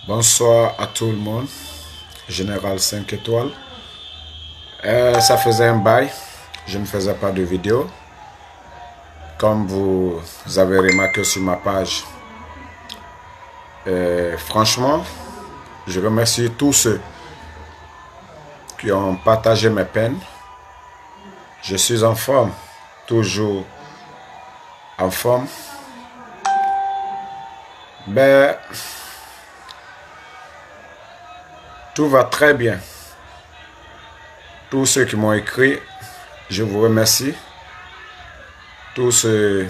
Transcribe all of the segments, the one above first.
Bonsoir à tout le monde, Général 5 étoiles. Ça faisait un bail, je ne faisais pas de vidéo. Comme vous avez remarqué sur ma page, franchement, je remercie tous ceux qui ont partagé mes peines. Je suis en forme, toujours en forme. Tout va très bien. Tous ceux qui m'ont écrit, je vous remercie. Tous ceux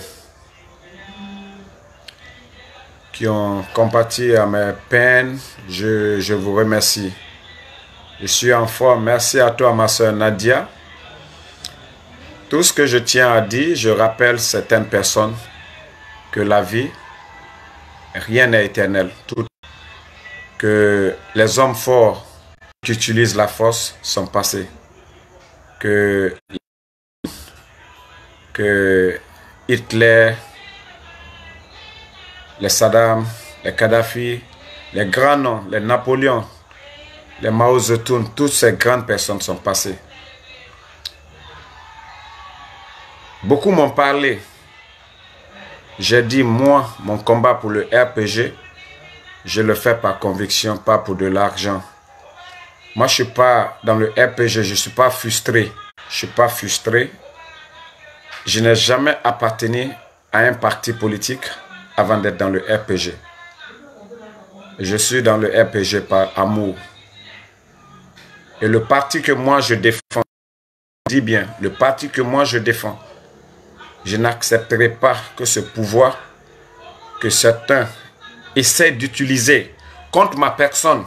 qui ont compati à mes peines, je vous remercie. Je suis en forme. Merci à toi, ma soeur Nadia. Tout ce que je tiens à dire, je rappelle certaines personnes que la vie, rien n'est éternel. Que les hommes forts qui utilisent la force sont passés. Que Hitler, les Saddam, les Kadhafi, les grands noms, les Napoléons, les Mao Zedong, toutes ces grandes personnes sont passées. Beaucoup m'ont parlé. J'ai dit, moi, mon combat pour le RPG, je le fais par conviction, pas pour de l'argent. Moi, je ne suis pas dans le RPG, je ne suis pas frustré. Je ne suis pas frustré. Je n'ai jamais appartenu à un parti politique avant d'être dans le RPG. Je suis dans le RPG par amour. Et le parti que moi je défends, dis bien, le parti que moi je défends, je n'accepterai pas que ce pouvoir que certains essaient d'utiliser contre ma personne,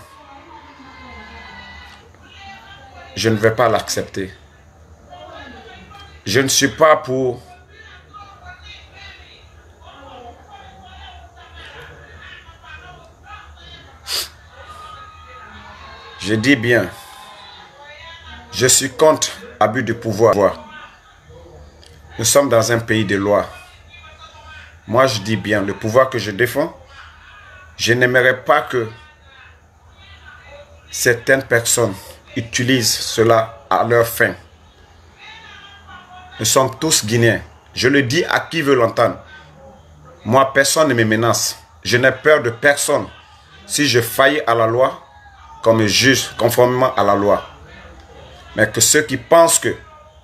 je ne vais pas l'accepter. Je ne suis pas pour je dis bien, je suis contre abus de pouvoir. Nous sommes dans un pays de loi. Moi, je dis bien, le pouvoir que je défends, je n'aimerais pas que certaines personnes utilisent cela à leur fin. Nous sommes tous Guinéens. Je le dis à qui veut l'entendre. Moi, personne ne me menace. Je n'ai peur de personne. Si je faillis à la loi, qu'on me juge conformément à la loi. Mais que ceux qui pensent que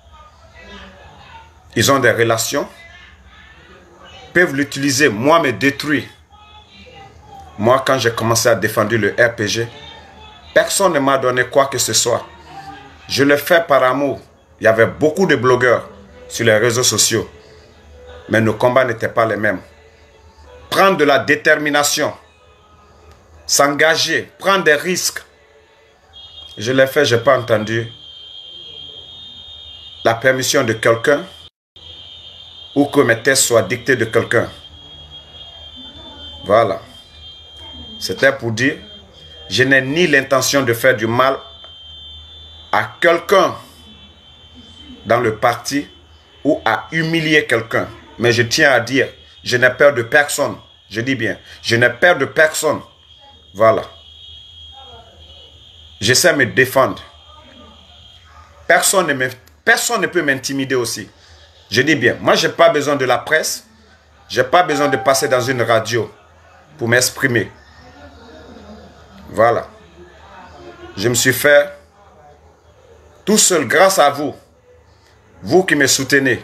ils ont des relations peuvent l'utiliser, moi, me détruire. Moi, quand j'ai commencé à défendre le RPG, personne ne m'a donné quoi que ce soit. Je le fais par amour. Il y avait beaucoup de blogueurs sur les réseaux sociaux. Mais nos combats n'étaient pas les mêmes. Prendre de la détermination, s'engager, prendre des risques. Je l'ai fait, je n'ai pas entendu la permission de quelqu'un ou que mes tests soient dictés de quelqu'un. Voilà. C'était pour dire, je n'ai ni l'intention de faire du mal à quelqu'un dans le parti ou à humilier quelqu'un. Mais je tiens à dire, je n'ai peur de personne. Je dis bien, je n'ai peur de personne. Voilà. J'essaie de me défendre. Personne ne peut m'intimider aussi. Je dis bien, moi je n'ai pas besoin de la presse. Je n'ai pas besoin de passer dans une radio pour m'exprimer. Voilà. Je me suis fait tout seul grâce à vous. Vous qui me soutenez.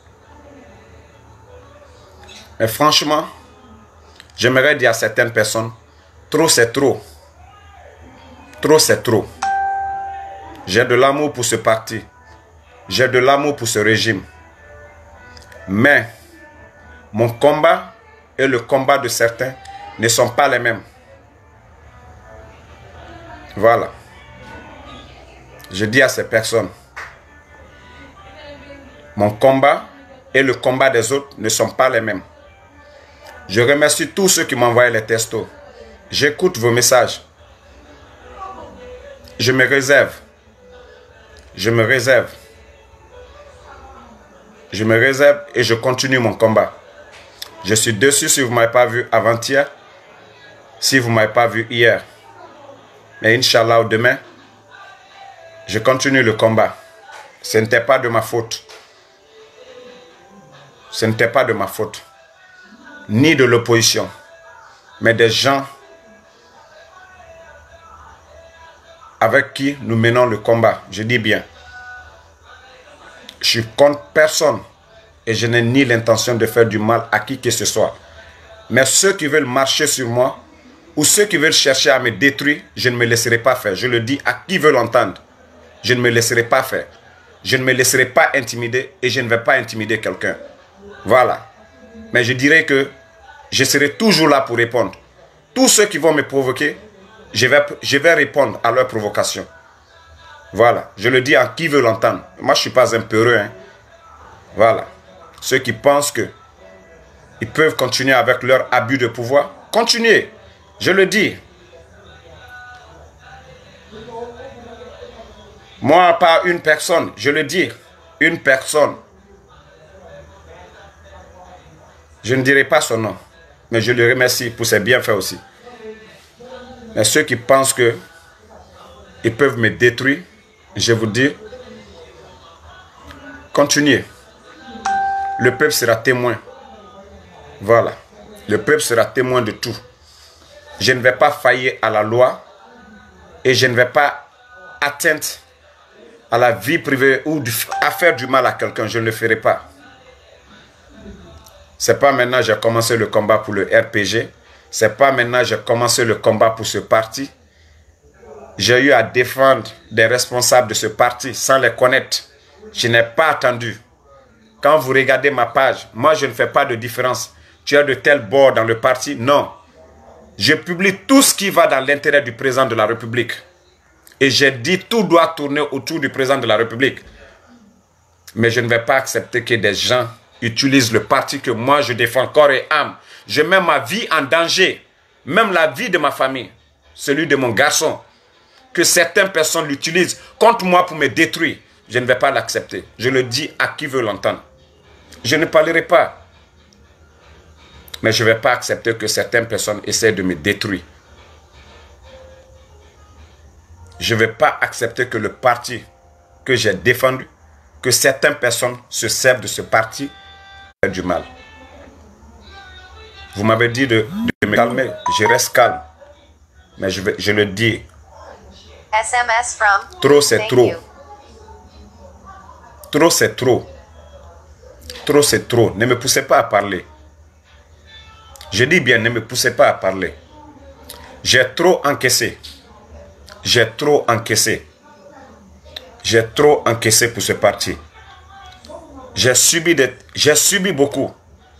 Mais franchement, j'aimerais dire à certaines personnes, trop c'est trop. Trop c'est trop. J'ai de l'amour pour ce parti. J'ai de l'amour pour ce régime. Mais mon combat et le combat de certains ne sont pas les mêmes. Voilà. Je dis à ces personnes, mon combat et le combat des autres ne sont pas les mêmes. Je remercie tous ceux qui m'envoient les textos. J'écoute vos messages. Je me réserve. Je me réserve. Je me réserve et je continue mon combat. Je suis dessus si vous ne m'avez pas vu avant-hier. si vous ne m'avez pas vu hier. Mais Inch'Allah, demain, je continue le combat. Ce n'était pas de ma faute. Ce n'était pas de ma faute. Ni de l'opposition. Mais des gens avec qui nous menons le combat. Je dis bien. Je suis contre personne. Et je n'ai ni l'intention de faire du mal à qui que ce soit. Mais ceux qui veulent marcher sur moi, ou ceux qui veulent chercher à me détruire, je ne me laisserai pas faire. Je le dis à qui veut l'entendre. Je ne me laisserai pas faire. Je ne me laisserai pas intimider et je ne vais pas intimider quelqu'un. Voilà. Mais je dirais que je serai toujours là pour répondre. Tous ceux qui vont me provoquer, je vais répondre à leurs provocations. Voilà. Je le dis à qui veut l'entendre. Moi, je ne suis pas un peureux. Hein. Voilà. Ceux qui pensent que ils peuvent continuer avec leur abus de pouvoir, continuez. Je le dis. Moi, pas une personne, je le dis. Une personne. Je ne dirai pas son nom, mais je le remercie pour ses bienfaits aussi. Mais ceux qui pensent que ils peuvent me détruire, je vous dis, continuez. Le peuple sera témoin. Voilà. Le peuple sera témoin de tout. Je ne vais pas faillir à la loi et je ne vais pas atteindre à la vie privée ou à faire du mal à quelqu'un. Je ne le ferai pas. C'est pas maintenant que j'ai commencé le combat pour le RPG. C'est pas maintenant que j'ai commencé le combat pour ce parti. J'ai eu à défendre des responsables de ce parti sans les connaître. Je n'ai pas attendu. Quand vous regardez ma page, moi je ne fais pas de différence. Tu as de tels bords dans le parti? Non. Je publie tout ce qui va dans l'intérêt du président de la République. Et j'ai dit tout doit tourner autour du président de la République. Mais je ne vais pas accepter que des gens utilisent le parti que moi je défends corps et âme. Je mets ma vie en danger. Même la vie de ma famille. Celui de mon garçon. Que certaines personnes l'utilisent contre moi pour me détruire. Je ne vais pas l'accepter. Je le dis à qui veut l'entendre. Je ne parlerai pas. Mais je ne vais pas accepter que certaines personnes essaient de me détruire. Je ne vais pas accepter que le parti que j'ai défendu, que certaines personnes se servent de ce parti pour faire du mal. Vous m'avez dit de me calmer. Je reste calme. Mais je le dis. SMS from. Trop, c'est trop. Trop, c'est trop. Trop, c'est trop. Ne me poussez pas à parler. Je dis bien, ne me poussez pas à parler. J'ai trop encaissé. J'ai trop encaissé. J'ai trop encaissé pour ce parti. J'ai subi beaucoup.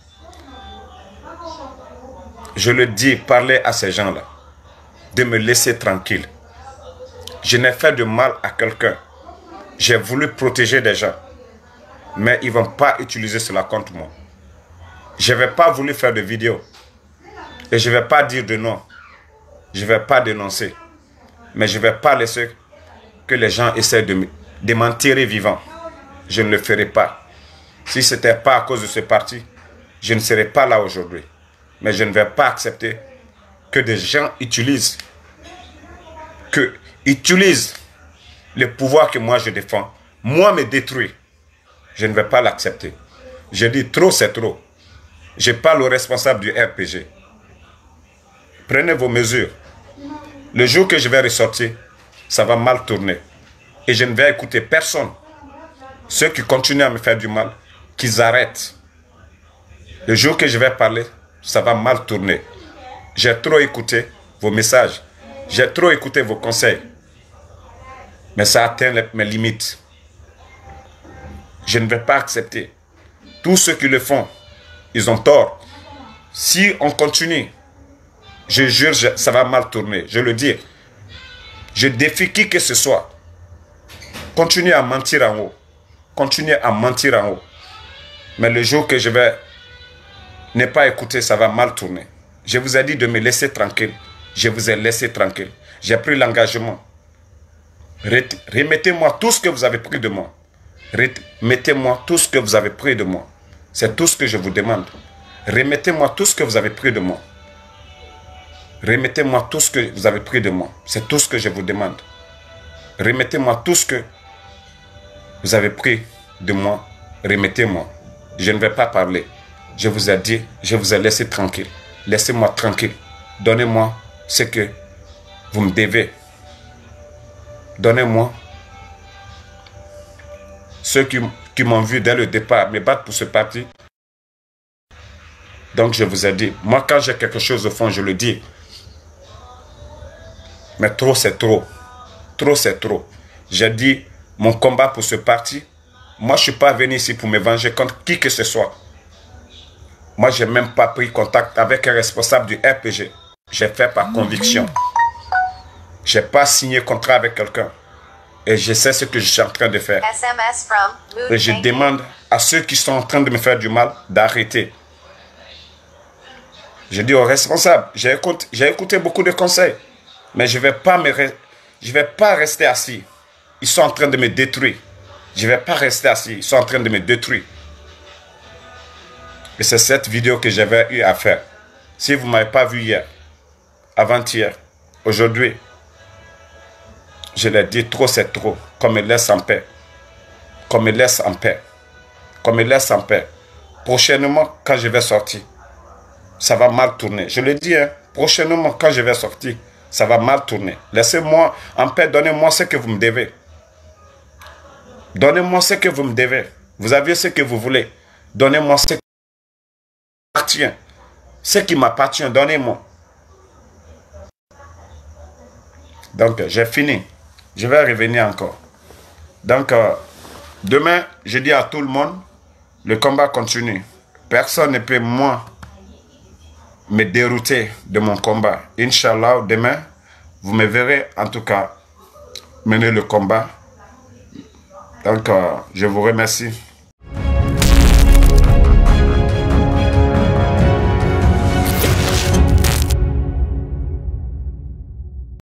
Je le dis, parlez à ces gens-là. De me laisser tranquille. Je n'ai fait de mal à quelqu'un. J'ai voulu protéger des gens. Mais ils ne vont pas utiliser cela contre moi. Je ne vais pas voulu faire de vidéo. Et je ne vais pas dire de nom. Je ne vais pas dénoncer. Mais je ne vais pas laisser que les gens essaient de m'enterrer vivant. Je ne le ferai pas. Si ce n'était pas à cause de ce parti, je ne serais pas là aujourd'hui. Mais je ne vais pas accepter que des gens utilisent le pouvoir que moi je défends. Moi me détruire. Je ne vais pas l'accepter. Je dis trop, c'est trop. Je parle aux responsables du RPG. Prenez vos mesures. Le jour que je vais ressortir, ça va mal tourner. Et je ne vais écouter personne. Ceux qui continuent à me faire du mal, qu'ils arrêtent. Le jour que je vais parler, ça va mal tourner. J'ai trop écouté vos messages. J'ai trop écouté vos conseils. Mais ça atteint mes limites. Je ne vais pas accepter. Tous ceux qui le font, ils ont tort. Si on continue, je jure, ça va mal tourner. Je le dis. Je défie qui que ce soit. Continuez à mentir en haut. Continuez à mentir en haut. Mais le jour que je vais ne pas écouter, ça va mal tourner. Je vous ai dit de me laisser tranquille. Je vous ai laissé tranquille. J'ai pris l'engagement. Remettez-moi tout ce que vous avez pris de moi. Remettez-moi tout ce que vous avez pris de moi. C'est tout ce que je vous demande. Remettez-moi tout ce que vous avez pris de moi. Remettez-moi tout ce que vous avez pris de moi. C'est tout ce que je vous demande. Remettez-moi tout ce que vous avez pris de moi. Remettez-moi. Je ne vais pas parler. Je vous ai dit, je vous ai laissé tranquille. Laissez-moi tranquille. Donnez-moi ce que vous me devez. Donnez-moi ceux qui m'ont vu dès le départ me battre pour ce parti. Donc je vous ai dit, moi quand j'ai quelque chose au fond, je le dis. Mais trop c'est trop. Trop c'est trop. J'ai dit mon combat pour ce parti. Moi je ne suis pas venu ici pour me venger contre qui que ce soit. Moi je n'ai même pas pris contact avec un responsable du RPG. J'ai fait par conviction. Je n'ai pas signé contrat avec quelqu'un. Et je sais ce que je suis en train de faire. SMS from Mood Et je Banking. demande à ceux qui sont en train de me faire du mal d'arrêter. Je dis aux responsables, j'ai écouté beaucoup de conseils, mais je ne vais pas rester assis. Ils sont en train de me détruire. Je ne vais pas rester assis. Ils sont en train de me détruire. Et c'est cette vidéo que j'avais eu à faire. Si vous ne m'avez pas vu hier, avant-hier, aujourd'hui, je l'ai dit, trop c'est trop. Qu'on me laisse en paix. Qu'on me laisse en paix. Qu'on me laisse en paix. Prochainement, quand je vais sortir, ça va mal tourner. Je le dis, hein, prochainement, quand je vais sortir, ça va mal tourner. Laissez-moi en paix, donnez-moi ce que vous me devez. Donnez-moi ce que vous me devez. Vous avez ce que vous voulez. Donnez-moi ce qui m'appartient. Ce qui m'appartient, donnez-moi. Donc, j'ai fini. Je vais revenir encore. Donc, demain, je dis à tout le monde, le combat continue. Personne ne peut, moi, me dérouter de mon combat. Inch'Allah, demain, vous me verrez en tout cas mener le combat. Donc, je vous remercie.